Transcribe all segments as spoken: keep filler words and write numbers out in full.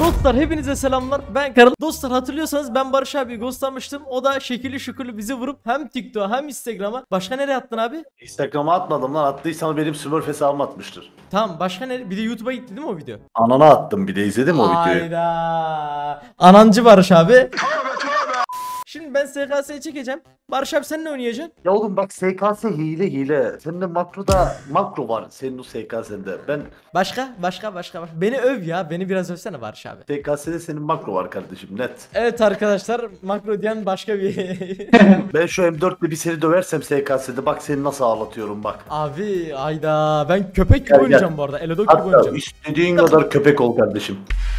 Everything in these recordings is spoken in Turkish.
Dostlar hepinize selamlar. Ben Karıl. Dostlar hatırlıyorsanız ben Barış abi ghostlamıştım. O da şekilli şükürlü bizi vurup hem TikTok'a hem Instagram'a. Başka nereye attın abi? Instagram'a atmadım lan. Attıysan benim Smurf hesabıma atmıştır. Tamam, başka nereye? Bir de YouTube'a gitti değil mi o video? Anana attım, bir de izledin mi o videoyu? Hayda. Anancı Barış abi. Şimdi ben S K S'yi çekeceğim. Barış abi sen ne oynayacaksın? Ya oğlum bak, S K S hile hile. Senin de makroda makro var senin o S K S'de. Ben Başka? Başka? Başka? Başka? Beni öv ya. Beni biraz övsene Barış abi. S K S'de senin makro var kardeşim, net. Evet arkadaşlar, makro diyen başka bir... Ben şu M dört ile bir seni döversem S K S'de bak seni nasıl ağlatıyorum bak. Abi ayda ben köpek gibi Gel, gel. oynayacağım bu arada. Elodok gibi Hatta oynayacağım. istediğin kadar köpek ol kardeşim.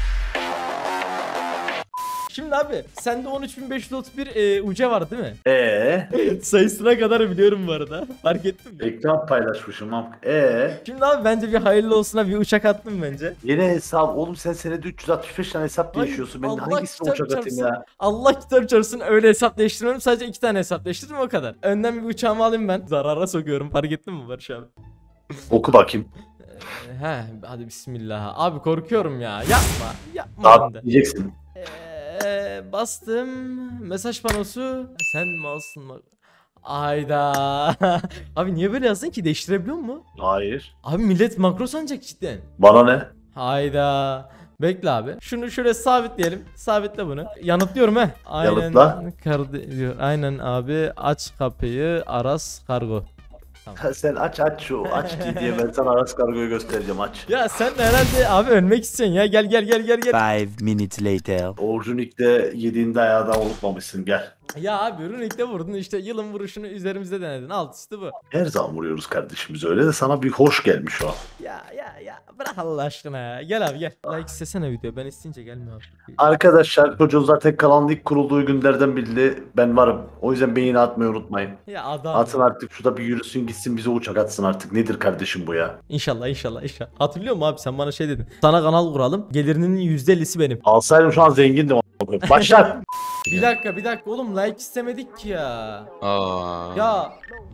Şimdi abi sende on üç bin beş yüz otuz bir e, uca var değil mi? Eee? Sayısına kadar biliyorum bu arada. Fark ettin mi? Ekran paylaşmışım am. Eee? Şimdi abi bence bir hayırlı olsuna bir uçak attım bence. Yeni hesap oğlum, sen senede üç yüz altmış beş tane hesap Ay, değişiyorsun. Ben Allah hangisini kitap uçak atayım ya? çarpsın. Allah kitap çarpsın, öyle hesap değiştirmiyorum. Sadece iki tane hesap değiştirdim, o kadar. Önden bir uçağımı alayım ben. Zarara sokuyorum, fark ettin mi Barış abi? Oku bakayım. He hadi bismillah. Abi korkuyorum ya. Yapma. Yapma Daha ben de. diyeceksin. Eee bastım. Mesaj panosu. Sen mi alsın mı? Ayda. Abi niye böyle yazdın ki? Değiştirebiliyor mu? Hayır. Abi millet makro sanacak cidden. Bana ne? Hayda. Bekle abi. Şunu şöyle sabitleyelim. Sabitle bunu. Yanıtlıyorum he. Aynen. Yanıtla. Kardi diyor. Aynen abi. Aç kapıyı. Aras kargo. Sen aç aç şu aç diye, diye ben sana Aras Kargo'yu göstereceğim, aç. Ya sen herhalde abi ölmek istiyorsun ya. Gel gel gel gel gel. Five minutes later. Orjunik'te yediğinde ayağdan unutmamışsın, gel. Ya abi Runik'te vurdun işte, yılın vuruşunu üzerimizde denedin. Alt üstü bu. Her zaman vuruyoruz kardeşimiz, öyle de sana bir hoş gelmiş o. Ya ya ya bırak Allah aşkına ya. Gel abi gel. Like istesene video. Ben isteyince gelmiyor abi. Arkadaşlar çocuğun zaten kanalın ilk kurulduğu günlerden belli ben varım. O yüzden beğeni atmayı unutmayın. Ya adam. Atın artık, şurada bir yürüsün gitsin bize uçak atsın artık. Nedir kardeşim bu ya? İnşallah inşallah inşallah. Hatırlıyor musun abi, sen bana şey dedin. Sana kanal kuralım. Gelirinin yüzde ellisi benim. Alsaydım şu an zengindim. Başlar. Bir dakika bir dakika oğlum, like istemedik ki ya. Aa. Ya.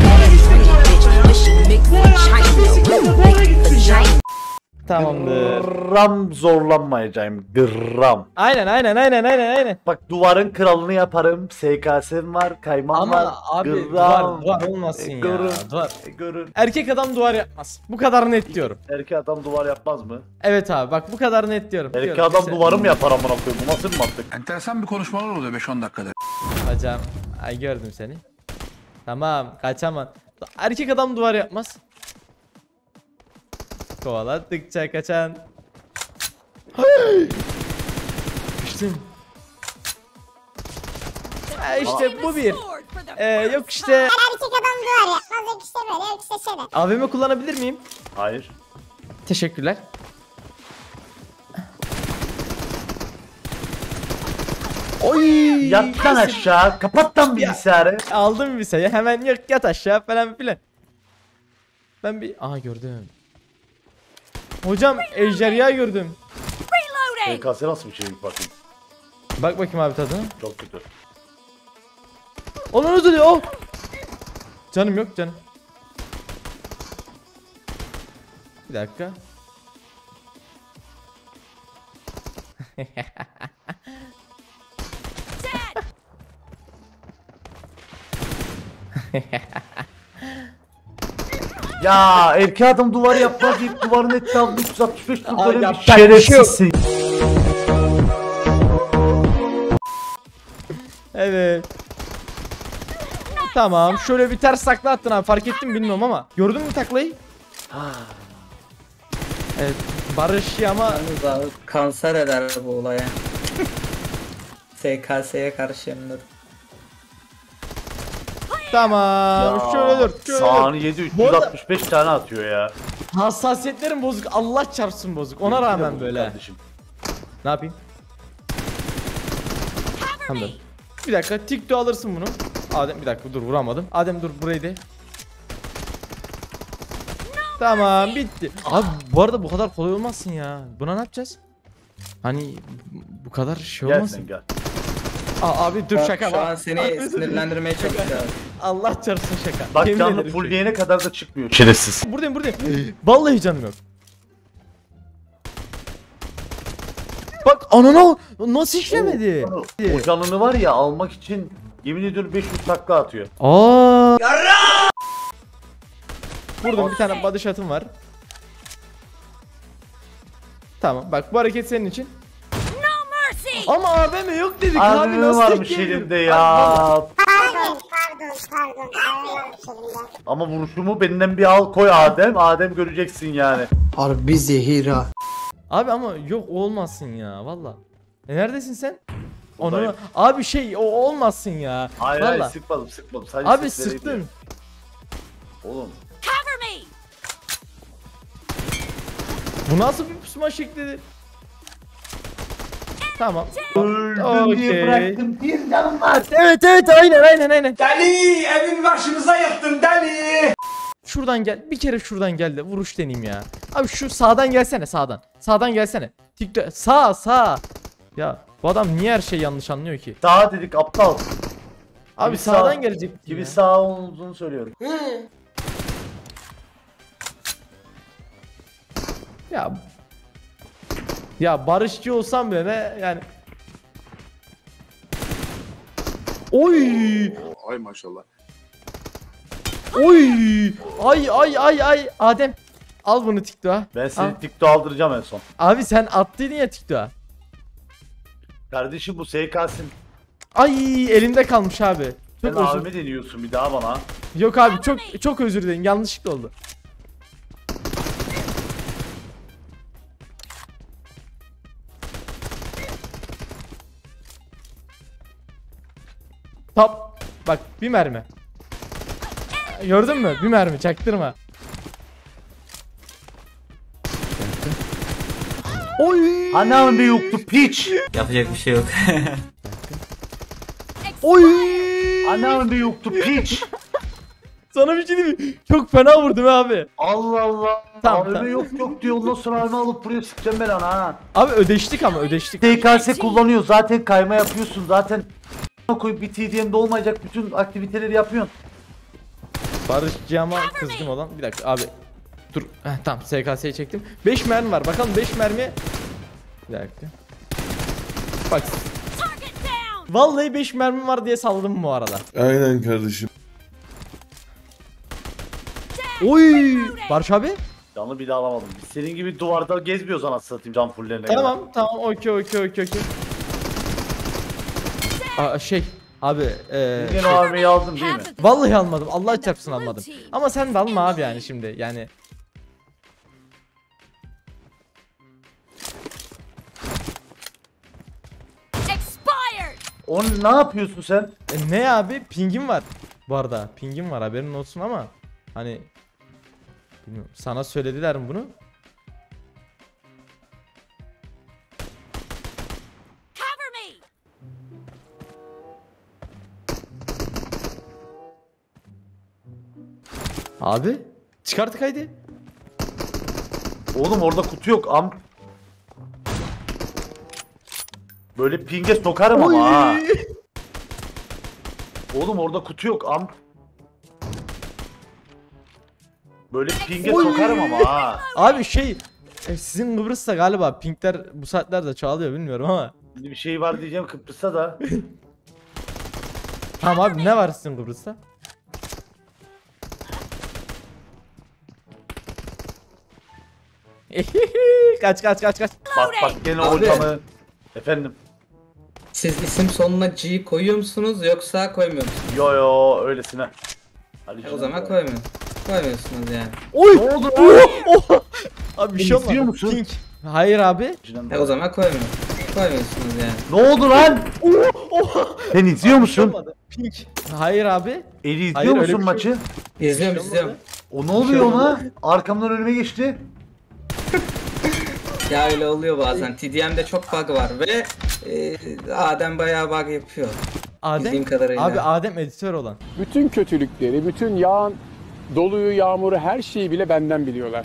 Tamamdır. Gram zorlanmayacağım. Gram. Aynen aynen aynen aynen aynen. Bak duvarın kralını yaparım. S K S'm var. Kaymam var. Ama abi Gram. duvar duvar olmasın E, ya. görün. Duvar. E, Görün. Erkek adam duvar yapmaz. Bu kadar net diyorum. Erkek adam duvar yapmaz mı? Evet abi bak bu kadar net diyorum. Erkek Diyorum adam işte. duvarı mı yapar amına koyayım? Bu nasıl bir mantık? Enteresan bir konuşmalar oluyor beş on dakikada. Hocam ay gördüm seni. Tamam kaçamam. Erkek adam duvar yapmaz. Kovaladıkça kaçan. Düştüm. Ha işte bu bir. Ee, yok işte. Erkek adam duvar yapmaz, yok işte böyle, yok işte şöyle. A V M kullanabilir miyim? Hayır. Teşekkürler. Oy! Yat lan aşağı. Kapat lan bilgisayarı. Aldım bir sayı. Hemen yok yat aşağı falan filan. Ben bir aha gördüm. Hocam ejderha gördüm. S K S nasıl bir şey bakayım. Bak bakayım abi tadına. Çok kötü. Onu öldürüyor. Oh. Canım yok canım. Bir dakika. Ya erkek adam duvar yapmaz deyip duvarın etrafını üç yüz altmış beş tur Ay, böyle bir yapacak bir şey yok. şerefsizsin. Evet. Tamam şöyle bir ters takla attın abi, fark ettim bilmiyorum ama. Gördün mü taklayı? Evet. Barış ama Yalnız abi kanser eder bu olaya. S K S'ye karşı emnur. tamam şöyle dur. Şöyle dur. Sağını yedi üç yüz altmış beş tane atıyor ya. Hassasiyetlerim bozuk. Allah çarpsın bozuk. Ona rağmen böyle. Kardeşim. Ne yapayım? Tamam. Bir dakika TikTok alırsın bunu. Adem bir dakika dur, vuramadım. Adem dur burayı de. Tamam bitti. Abi bu arada bu kadar kolay olmazsın ya. Buna ne yapacağız? Hani bu kadar şey Gel olmasın. sen gel. Aa, abi dur Bak, şaka şu bak. an seni sinirlendirmeye çalışıyorum. Allah çarpsın şaka. Bak Yemin canlı ederim full şey. diyene kadar da çıkmıyor. Şerefsiz. Buradayım buradayım. Vallahi canım yok. Bak Anana nasıl işlemedi? O, o canını var ya almak için yemin ediyorum beş yüz takla atıyor. Aa. Burada bir tane body shot'ım var. Tamam bak bu hareket senin için. Ama A V M yok dedik abi, Abi nasıl varmış tek elimde yedim? ya. Pardon pardon pardon. Ağlıyorum içerimde. Ama vuruşumu benden bir al koy Adem. Adem göreceksin yani. Harbi zehira. Abi ama yok olmasın ya valla. E neredesin sen? Buradayım. Onu abi şey o olmasın ya. Hayır Vallahi. hayır sıkmadım sıkmadım. Sadece Abi sesleri sıktın. ediyorum. Oğlum. Bu nasıl bir pusma şekli? Tamam. Öldüm diye Okey. bıraktım. Bir canım var. Evet evet aynen aynen aynen. Deli evin başımıza yıktın deli. Şuradan gel. Bir kere şuradan gel de vuruş deneyeyim ya. Abi şu sağdan gelsene sağdan. Sağdan gelsene. TikTok sağ sağ. Ya bu adam niye her şeyi yanlış anlıyor ki? Sağ dedik aptal. Abi Gibi sağdan sağ- gelecek Gibi ya. sağ olduğunu söylüyorum. Ya ya barışçı olsam bile ne yani. Oy! Ay maşallah. Oy! Ay ay ay ay Adem. Al bunu TikTok'a. Ben Al. seni TikTok aldıracağım en son. Abi sen attıydın ya TikTok'a. Kardeşim bu S K'sin. Ay elimde kalmış abi. Sen Çok özür. abime deniyorsun bir daha bana. Yok abi çok çok özür dilerim. Yanlışlıkla oldu. Top. Bak bir mermi. Gördün mü? Bir mermi çaktırma. Oy! Anam bir yoktu piç. Yapacak bir şey yok. Oy! Anam bir yoktu piç. Sana bir şey diyeyim mi? Çok fena vurdum abi. Allah Allah. Tamam, Abime tamam. yok yok diyor. Ondan sonra abime alıp buraya sıkacağım ben ana ha. Abi ödeştik ama ödeştik. S K S kullanıyor. Zaten kayma yapıyorsun. Zaten koyup bir T D M'de olmayacak bütün aktiviteleri yapıyorsun. Barışacağıma kızgın olan bir dakika abi. Dur. Heh, tamam S K S'yi çektim. beş mermi var. Bakalım beş mermi. Bir dakika. Bak. Vallahi beş mermi var diye salladım bu arada. Aynen kardeşim. Oy! Barış abi. Canı bir daha alamadım. Biz senin gibi duvarda gezmiyoruz anasını satayım can fullerine. Tamam tamam okey okey okey okey. Aa, şey abi eee Yine o abimeyi aldım değil mi? vallahi almadım. Allah çarpsın almadım. Ama sen de alma abi yani şimdi yani. Onu ne yapıyorsun sen? E, ne abi? Pingim var. Bu arada pingim var haberin olsun ama hani bilmiyorum. Sana söylediler mi bunu? Abi çıkarttık haydi. Oğlum orada kutu yok am. Böyle pinge sokarım ama ha. Oğlum orada kutu yok am. Böyle pinge Oy. sokarım ama ha. Abi şey e, sizin Kıbrıs'ta galiba pinkler bu saatlerde çoğalıyor bilmiyorum ama. Şimdi bir şey var diyeceğim Kıbrıs'ta da. Tamam abi ne var sizin Kıbrıs'ta? Kaç kaç kaç kaç. Bak bak gene Abi. ortamı. Efendim. Siz isim sonuna G koyuyor musunuz yoksa koymuyor musunuz? Yo yo öylesine. Hadi E, o canım. zaman koymuyor. Koymuyorsunuz yani. Oy! Ne oldu? Oh, oh! Abi bir şey olmadı. İzliyor musun? Pink. Hayır abi. E, o zaman koymuyor. Koymuyorsunuz yani. Ne oldu lan? Sen izliyor Bir şey musun? olmadı. Pink. Hayır abi. Eli izliyor Hayır, öyle musun bir şey maçı? İzliyorum Bir şey izliyorum. O ne oluyor ona? Arkamdan önüme geçti. Ya öyle oluyor bazen. T D M'de çok bug var ve e, Adem bayağı bug yapıyor. Adem. Bildiğim kadarıyla. Abi Adem editör olan. Bütün kötülükleri, bütün yağan doluyu, yağmuru, her şeyi bile benden biliyorlar.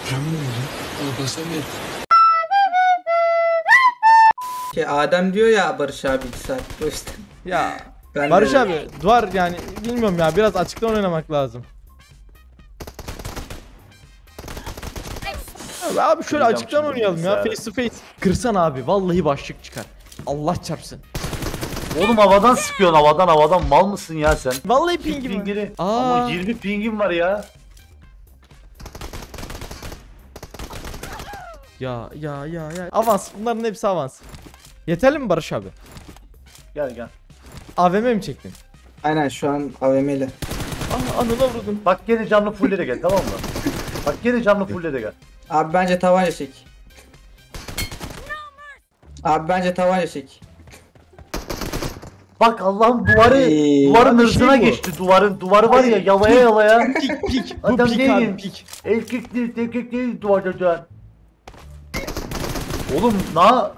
Ki Adem diyor ya Barış abi iki saat. O yüzden. Ya Ben Barış de- abi duvar yani bilmiyorum ya biraz açıktan oynamak lazım. Abi, abi şöyle Kıracağım açıktan şimdi oynayalım ya, bilgisayarı. face to face. Kırsan abi vallahi başlık çıkar. Allah çarpsın. Oğlum havadan sıkıyorsun, havadan havadan mal mısın ya sen? Vallahi pingim var. Pingini. Aa. Ama yirmi pingim var ya. Ya ya ya ya. Avans, bunların hepsi avans. Yeterli mi Barış abi? Gel gel. A V M mi çektin? Aynen şu an A V M'li. Ah, anına vurdun. Bak gene canlı fulle de gel, tamam mı? Bak gene canlı fulle de gel. Abi bence tabanca çek. Abi bence tabanca çek. Bak Allah'ım duvarı, Ay, duvarın abi hırzına şey bu. geçti duvarın. Duvarı var ya yalaya yalaya. Pik pik. Bu Adam pik değil. abi pik. Erkek değil, erkek değil duvarda can. Oğlum na...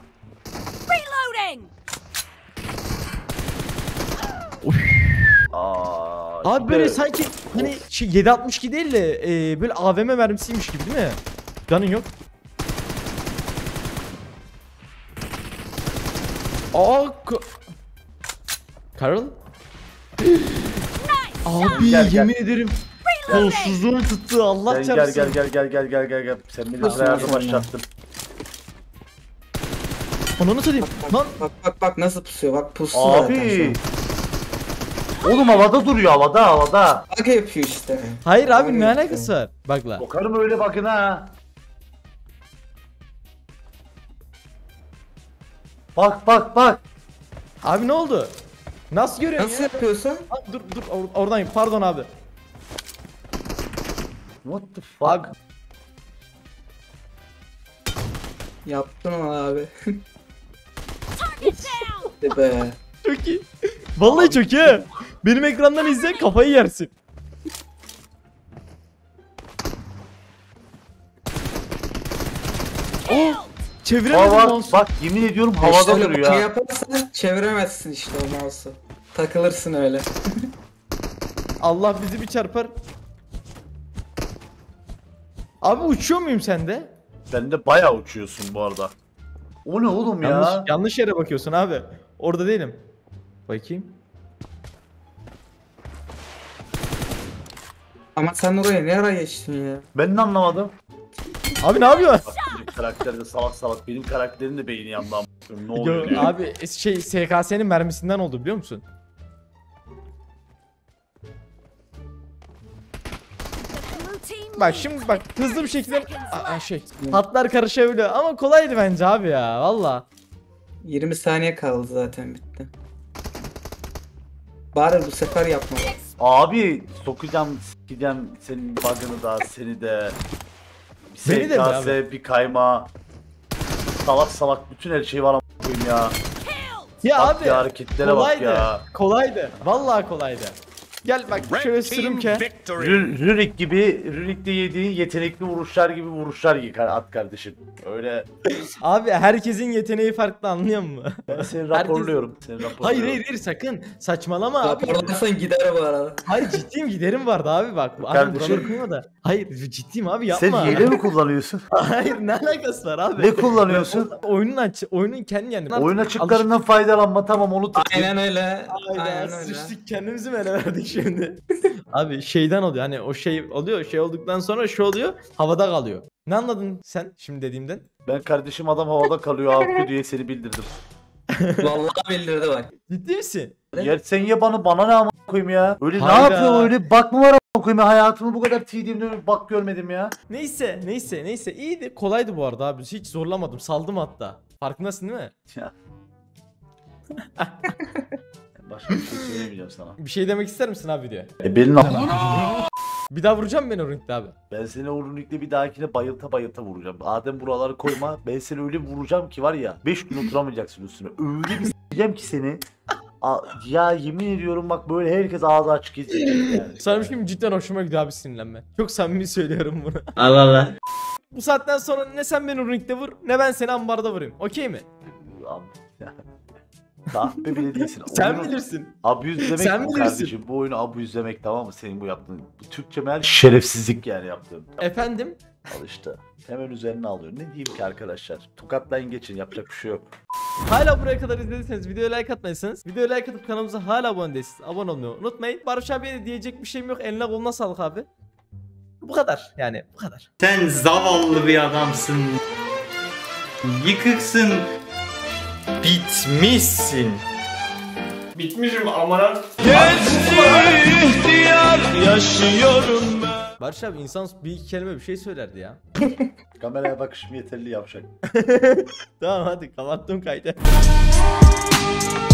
Aa, Abi işte- böyle sanki hani şey, yedi altmış iki değil de e, böyle A V M mermisiymiş gibi değil mi? Canın yok. Aa, Ka- Carol? Abi Gel, gel. yemin ederim kolsuzluğum tuttu, Allah Gel gel çarpsın. gel gel gel gel gel gel gel. Sen beni Nasıl buraya yardım yani? başlattın. Ananı satayım. Lan Bak bak bak nasıl pusuyor, bak pusu zaten şu Abi. an. Oğlum havada duruyor, havada havada. Bak yapıyor işte. hayır abi Öyle ne yapıyor. alakası var? Bak la. Bakarım öyle bakın ha. Bak bak bak. Abi ne oldu? Nasıl görüyorsun Nasıl ya? yapıyorsun? Abi dur dur or- oradayım, pardon abi. What the fuck? Abi Yaptın onu abi. Hadi be. çok iyi. Vallahi çok iyi. Benim ekrandan izle, kafayı yersin. Oh! Çeviremedim Bak bak, mouse'u. bak yemin ediyorum havada İşte öyle duruyor bakın ha. yaparsan çeviremezsin işte o mouse'u. Takılırsın öyle. Allah bizi bir çarpar. Abi uçuyor muyum sende? Sen de bayağı uçuyorsun bu arada. O ne oğlum ya? Yanlış, yanlış yere bakıyorsun abi. Orada değilim. Bakayım. Ama sen oraya ne ara geçtin ya? Ben de anlamadım. Abi ne yapıyorsun? Bak benim karakter de salak salak. Benim karakterin de beyni yandı ama. Ne oluyor Yo, ya? abi şey S K S'nin mermisinden oldu biliyor musun? Bak şimdi bak hızlı bir şekilde Aa, şey hatlar karışabiliyor ama kolaydı bence abi ya valla. yirmi saniye kaldı zaten bitti. Bari bu sefer yapma. Abi sokacağım sikeceğim senin bug'ını da seni de. Bir Beni de mi S K S, bir kayma. Salak salak bütün her şey var ama koyayım ya. Ya Bak abi ya, hareketlere bak kolaydı. ya. Kolaydı. Vallahi kolaydı. Gel bak şöyle sürüm ki. Rü- Rurik gibi, Rurik'te yediği yetenekli vuruşlar gibi vuruşlar yıkar at kardeşim. Öyle Abi herkesin yeteneği farklı, anlıyor musun? ben seni Herkes- raporluyorum. Seni raporluyorum. Hayır hayır hayır sakın. Saçmalama abi. Raporlarsan gider bu arada. Hayır ciddiyim, giderim vardı abi bak. Adam Kardeşim. buraları koyma da. Hayır ciddiyim abi, yapma. Sen hile mi kullanıyorsun? Hayır ne alakası var abi? Ne kullanıyorsun? Oyunun aç, oyunun kendi kendine. Oyun açıklarından faydalanma, tamam onu tut. Aynen öyle. Aynen Aynen öyle. sıçtık, kendimizi mi ele verdik şimdi? Abi şeyden oluyor hani, o şey oluyor, şey olduktan sonra şu oluyor, havada kalıyor. Ne anladın sen şimdi dediğimden? Ben kardeşim adam havada kalıyor abi diye seni bildirdim. Vallahi bildirdi bak. Ciddi misin? Yer sen ye bana bana ne ama koyayım ya. Öyle Hayda. ne yapıyor öyle bak mı var ama koyayım ya, hayatımı bu kadar T D'imde öyle bak görmedim ya. Neyse neyse neyse iyiydi, kolaydı bu arada abi, hiç zorlamadım, saldım hatta. Farkındasın değil mi? Ya. Başka bir şey söylemeyeceğim sana. Bir şey demek ister misin abi diyor. E benim Bir daha vuracağım beni o ringde abi. Ben seni o runikle bir dahakine bayılta bayılta vuracağım. Adem buraları koyma. Ben seni öyle bir vuracağım ki var ya beş gün oturamayacaksın üstüne. Öyle bir s**eceğim ki seni. A- ya yemin ediyorum bak böyle herkes ağzı açık izleyecek yani. Sana bir şey mi, cidden hoşuma gidiyor abi sinirlenme. Çok samimi söylüyorum bunu. Allah Allah. Bu saatten sonra ne sen beni o ringde vur, ne ben seni ambarda vurayım. Okey mi? Kahpe bile değilsin. Sen Oyunu bilirsin. abuse Sen demek bu bilirsin. kardeşim. Bu oyunu abuse demek, tamam mı? Senin bu yaptığın. Bu Türkçe meğer şerefsizlik yani yaptığın. Efendim? Al işte. Hemen üzerine alıyor. Ne diyeyim ki arkadaşlar? Tokatlayın geçin, yapacak bir şey yok. Hala buraya kadar izlediyseniz videoya like atmayısınız. Videoya like atıp kanalımıza hala abone değilsiniz. Abone olmayı unutmayın. Barış abiye de diyecek bir şeyim yok. Eline koluna sağlık abi. Bu kadar yani bu kadar. Sen zavallı bir adamsın. Yıkıksın. Bitmişsin. Bitmişim amına. Barış abi insan bir iki kelime bir şey söylerdi ya. Kameraya bakışım yeterli yapacak. Tamam hadi kapattım kaydı.